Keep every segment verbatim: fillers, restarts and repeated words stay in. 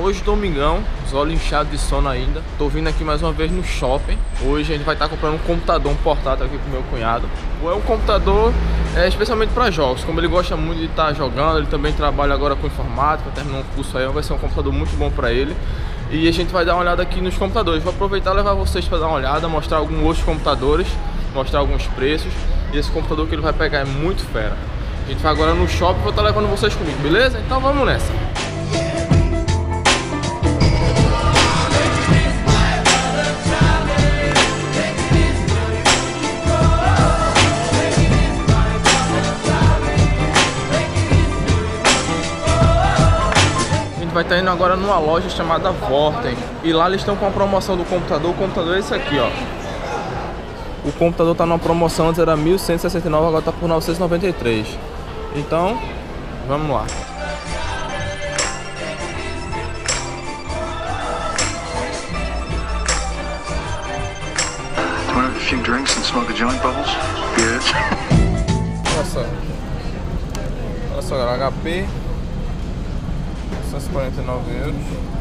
Hoje domingão, os olhos inchados de sono ainda. Tô vindo aqui mais uma vez no shopping. Hoje a gente vai estar comprando um computador, um portátil aqui pro meu cunhado. É um computador é, especialmente para jogos. Como ele gosta muito de estar jogando, ele também trabalha agora com informática, terminou um curso aí, vai ser um computador muito bom para ele. E a gente vai dar uma olhada aqui nos computadores. Vou aproveitar e levar vocês para dar uma olhada, mostrar alguns outros computadores, mostrar alguns preços. E esse computador que ele vai pegar é muito fera. A gente vai agora no shopping e vou estar levando vocês comigo, beleza? Então vamos nessa. Vai estar indo agora numa loja chamada Vorten. E lá eles estão com a promoção do computador. O computador é esse aqui, ó. O computador está numa promoção, antes era mil cento e sessenta e nove, agora está por novecentos e noventa e três. Então, vamos lá. Want a few drinks and smoke a joint, Bubbles? Good. Olha só. Olha só, galera, H P. novecentos e quarenta e nove euros.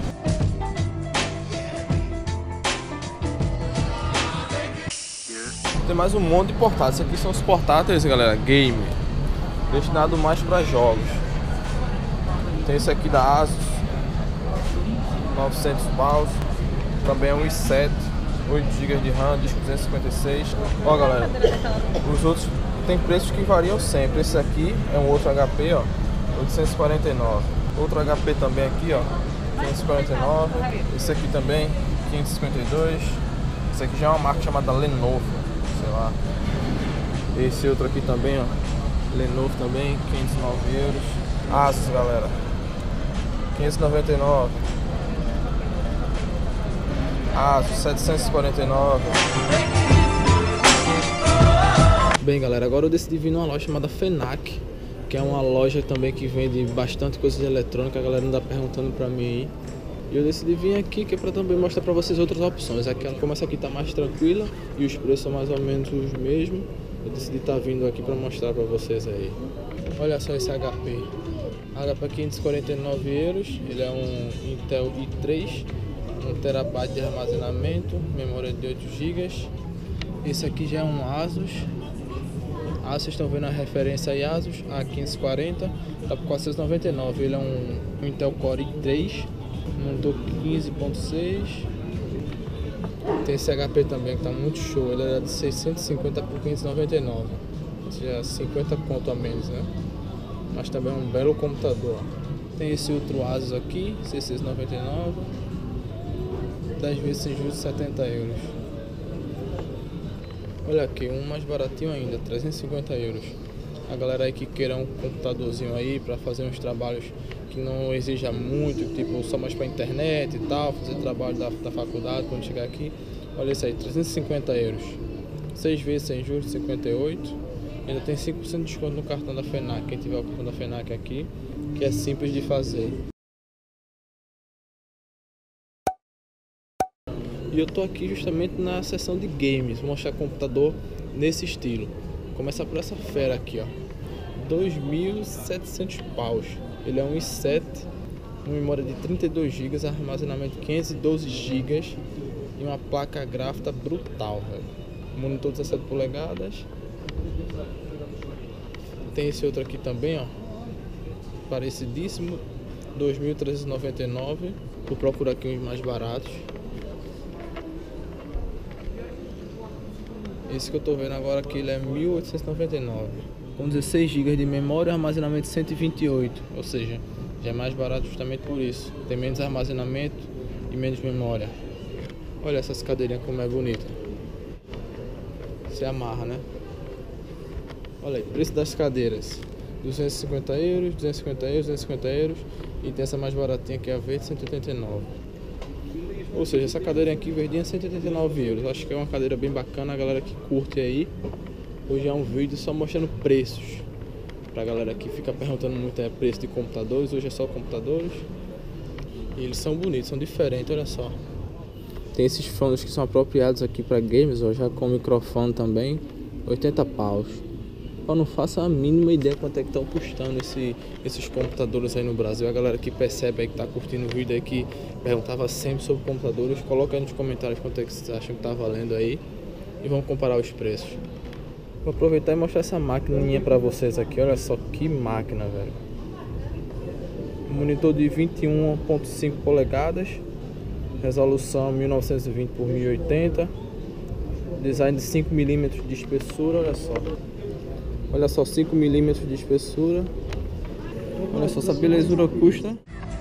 Tem mais um monte de portáteis. Esses aqui são os portáteis, galera, game, destinado mais para jogos. Tem esse aqui da Asus, novecentos paus. Também é um i sete, oito gigas de RAM, disco duzentos e cinquenta e seis. Ó, galera, os outros tem preços que variam sempre. Esse aqui é um outro H P, ó, oitocentos e quarenta e nove. Outro H P também aqui, ó, quinhentos e quarenta e nove. Esse aqui também, quinhentos e cinquenta e dois. Esse aqui já é uma marca chamada Lenovo, sei lá. Esse outro aqui também, ó, Lenovo também, quinhentos e nove euros. Asus, galera, quinhentos e noventa e nove. Asus, setecentos e quarenta e nove. Bem, galera, agora eu decidi vir numa loja chamada Fenac, que é uma loja também que vende bastante coisas de eletrônica. A galera anda perguntando pra mim aí. E eu decidi vir aqui que é pra também mostrar pra vocês outras opções. Aquela, como essa aqui tá mais tranquila e os preços são mais ou menos os mesmos, eu decidi estar tá vindo aqui pra mostrar pra vocês aí. Olha só esse H P. H P quinhentos e quarenta e nove euros. Ele é um Intel i três, um terabyte de armazenamento, memória de oito gigas. Esse aqui já é um Asus. Ah, vocês estão vendo a referência aí, Asus A quinhentos e quarenta, tá por quatrocentos e noventa e nove. Ele é um, um Intel Core i três, monitor quinze ponto seis. Tem esse H P também que tá muito show. Ele era de seiscentos e cinquenta por quinhentos e noventa e nove, ou seja, cinquenta conto a menos, né? Mas também é um belo computador. Tem esse outro Asus aqui, seiscentos e noventa e nove, dez vezes sem juros, setenta euros. Olha aqui, um mais baratinho ainda, trezentos e cinquenta euros. A galera aí que queira um computadorzinho aí para fazer uns trabalhos que não exija muito, tipo só mais para internet e tal, fazer trabalho da, da faculdade quando chegar aqui. Olha isso aí, trezentos e cinquenta euros. seis vezes sem juros, cinquenta e oito. Ainda tem cinco por cento de desconto no cartão da Fenac, quem tiver o cartão da Fenac aqui, que é simples de fazer. E eu tô aqui justamente na seção de games, vou mostrar computador nesse estilo. Começar por essa fera aqui, ó, dois mil e setecentos paus. Ele é um i sete, uma memória de trinta e dois gigas, armazenamento quinhentos e doze gigas e uma placa gráfica brutal, velho. Monitor dezessete polegadas. Tem esse outro aqui também, ó, parecidíssimo, dois mil trezentos e noventa e nove. Vou procurar aqui uns mais baratos. Esse que eu tô vendo agora aqui, ele é mil oitocentos e noventa e nove, com dezesseis gigas de memória e armazenamento cento e vinte e oito, ou seja, já é mais barato justamente por isso. Tem menos armazenamento e menos memória. Olha essas cadeirinhas como é bonita. Se amarra, né? Olha aí, preço das cadeiras: duzentos e cinquenta euros, duzentos e cinquenta euros, duzentos e cinquenta euros. E tem essa mais baratinha que é a verde, cento e oitenta e nove. Ou seja, essa cadeirinha aqui verdinha é cento e oitenta e nove euros. Acho que é uma cadeira bem bacana, a galera que curte aí. Hoje é um vídeo só mostrando preços, pra galera que fica perguntando muito é preço de computadores. Hoje é só computadores. E eles são bonitos, são diferentes, olha só. Tem esses fones que são apropriados aqui para games, ó, já com microfone também, oitenta paus. Eu não faço a mínima ideia quanto é que estão custando esse, esses computadores aí no Brasil. A galera que percebe aí, que tá curtindo o vídeo aí, que perguntava sempre sobre computadores, coloca aí nos comentários quanto é que vocês acham que tá valendo aí e vamos comparar os preços. Vou aproveitar e mostrar essa maquininha pra vocês aqui. Olha só que máquina, velho. Monitor de vinte e um ponto cinco polegadas, resolução mil novecentos e vinte por mil e oitenta, design de cinco milímetros de espessura. Olha só, olha só, cinco milímetros de espessura. Olha só, essa belezura custa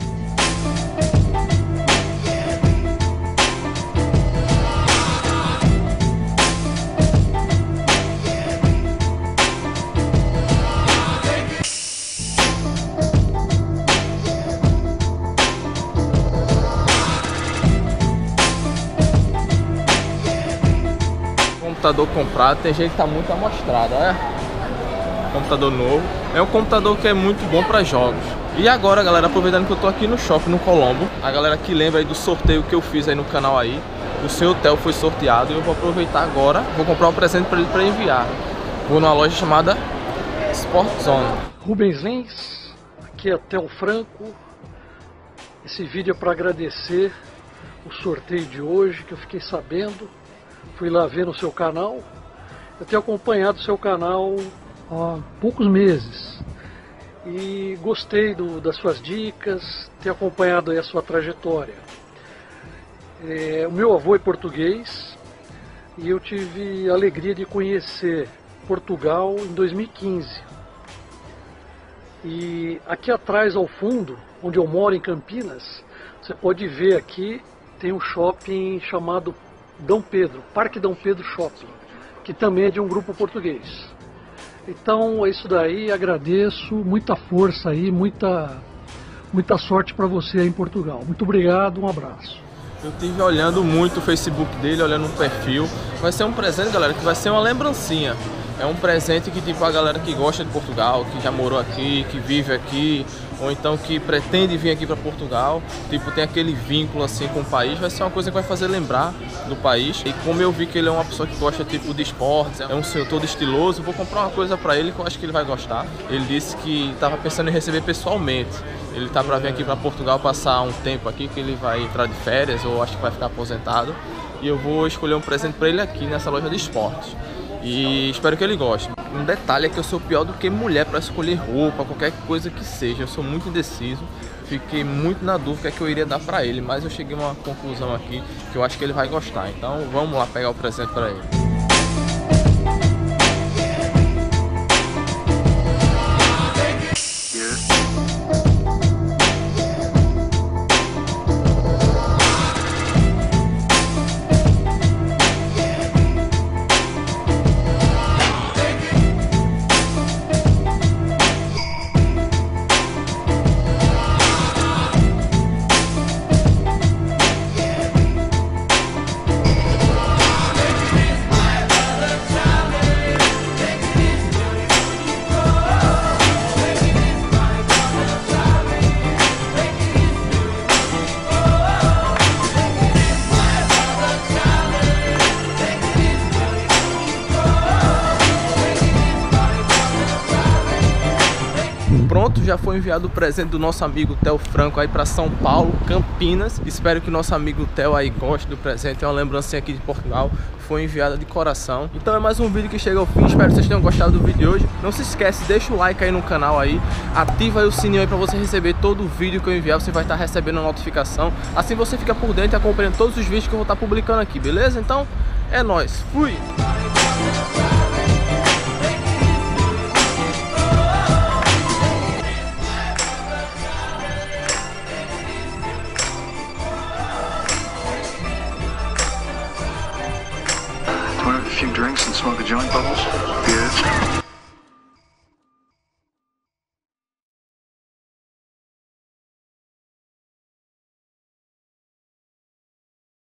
computador comprado. Tem gente que tá muito amostrado, olha. Computador novo. É um computador que é muito bom para jogos. E agora, galera, aproveitando que eu tô aqui no shopping no Colombo, a galera que lembra aí do sorteio que eu fiz aí no canal aí, o senhor Theo foi sorteado e eu vou aproveitar agora, vou comprar um presente para ele para enviar. Vou numa loja chamada Sport Zone. Rubens Lins, aqui é Theo Franco. Esse vídeo é para agradecer o sorteio de hoje que eu fiquei sabendo. Fui lá ver no seu canal. Eu tenho acompanhado o seu canal há poucos meses e gostei do, das suas dicas, tenho acompanhado aí a sua trajetória. É, o meu avô é português e eu tive a alegria de conhecer Portugal em dois mil e quinze. E aqui atrás ao fundo, onde eu moro em Campinas, você pode ver aqui, tem um shopping chamado Dom Pedro, Parque Dom Pedro Shopping, que também é de um grupo português. Então é isso daí, agradeço, muita força aí, muita, muita sorte para você aí em Portugal. Muito obrigado, um abraço. Eu estive olhando muito o Facebook dele, olhando o perfil. Vai ser um presente, galera, que vai ser uma lembrancinha. É um presente que tipo a galera que gosta de Portugal, que já morou aqui, que vive aqui, ou então que pretende vir aqui para Portugal, tipo tem aquele vínculo assim com o país, vai ser uma coisa que vai fazer lembrar do país. E como eu vi que ele é uma pessoa que gosta tipo de esportes, é um senhor todo estiloso, vou comprar uma coisa para ele que eu acho que ele vai gostar. Ele disse que estava pensando em receber pessoalmente. Ele tá para vir aqui para Portugal passar um tempo aqui, que ele vai entrar de férias ou acho que vai ficar aposentado. E eu vou escolher um presente para ele aqui nessa loja de esportes. E espero que ele goste. Um detalhe é que eu sou pior do que mulher para escolher roupa, qualquer coisa que seja. Eu sou muito indeciso. Fiquei muito na dúvida que eu iria dar para ele, mas eu cheguei a uma conclusão aqui que eu acho que ele vai gostar. Então vamos lá pegar o presente para ele. Pronto, já foi enviado o presente do nosso amigo Theo Franco aí para São Paulo, Campinas. Espero que o nosso amigo Theo aí goste do presente. É uma lembrancinha aqui de Portugal. Foi enviada de coração. Então é mais um vídeo que chega ao fim. Espero que vocês tenham gostado do vídeo de hoje. Não se esquece, deixa o like aí no canal aí. Ativa aí o sininho aí para você receber todo o vídeo que eu enviar. Você vai estar recebendo a notificação. Assim você fica por dentro e acompanhando todos os vídeos que eu vou estar publicando aqui, beleza? Então é nóis. Fui! Want a few drinks and smoke a joint, Bubbles? Good.